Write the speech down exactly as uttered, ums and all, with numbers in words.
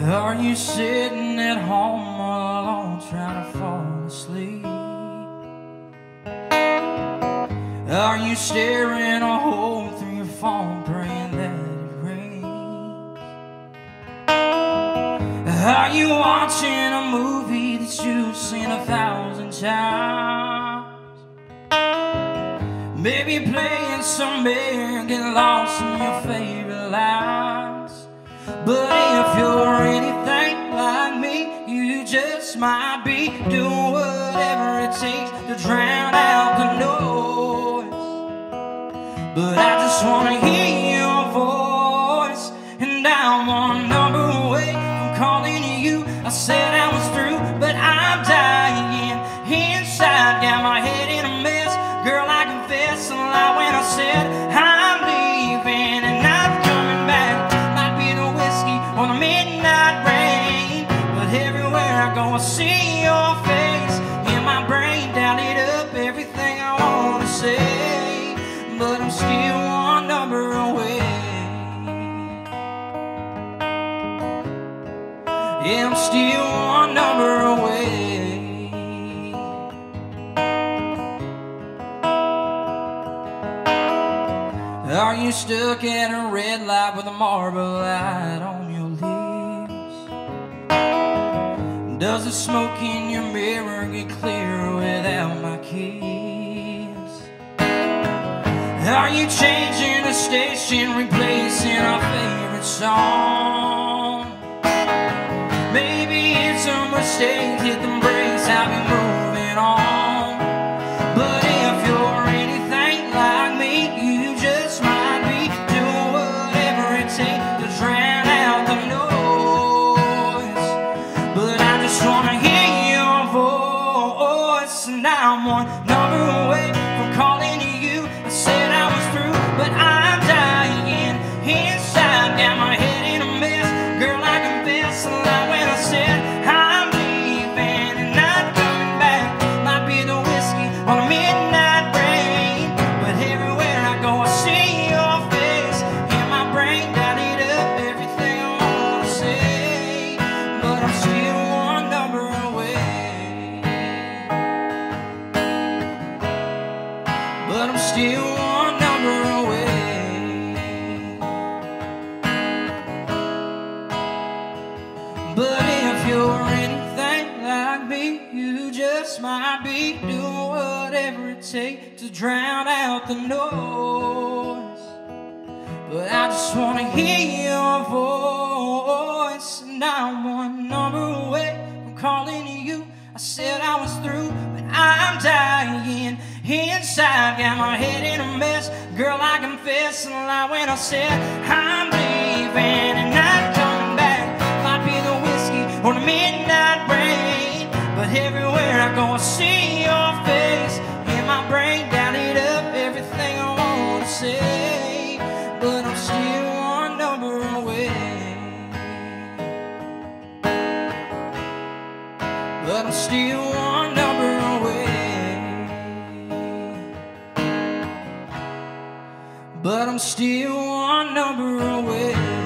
Are you sitting at home all alone trying to fall asleep? Are you staring a hole through your phone praying that it rings? Are you watching a movie that you've seen a thousand times? Maybe playing some beer, get lost in your favorite lines. But if you're anything like me, you just might be doing whatever it takes to drown out the noise. But I just wanna hear your voice, and I'm one number away from calling you. I said I was through, but I'm dying inside, got my head in a mess. Girl, I confess a lie when I said I'm leaving and not coming back. Might be the whiskey or the midnight rain, but everywhere I go I see your face. In my brain, tallied up everything I wanna say, but I'm still one number away. Yeah, I'm still one number away. Are you stuck at a red light with a marble light on your lips? Does the smoke in your mirror get clearer without my kiss? Are you changing the station, replacing our favorite song? Maybe it's a mistake, hit the brakes, I'll be moving on. But if you're anything like me, you just might be doing whatever it takes to drown out the noise. But I just wanna hear your voice, and now I'm one number away from calling you. I said I was through, but I'm dying inside, got my head in a mess. Girl, I confess a lie when I said I'm leaving and not coming back. Might be the whiskey or the midnight rain, but everywhere I go I see your face. In my brain, tallied up everything I wanna say, but I'm still one number away. But I'm still one number away. But if you're anything like me, you just might be doing whatever it takes to drown out the noise. But I just wanna hear your voice, and I'm one number away from calling you. I said I was through, but I'm dying inside, got my head in a mess. Girl, I confess a lie when I said I'm leaving and not coming back. Might be the whiskey or the midnight rain, but everywhere I go I see your face. In my brain, tallied up everything I wanna say, but I'm still one number away. But I'm still one number away. But I'm still one number away.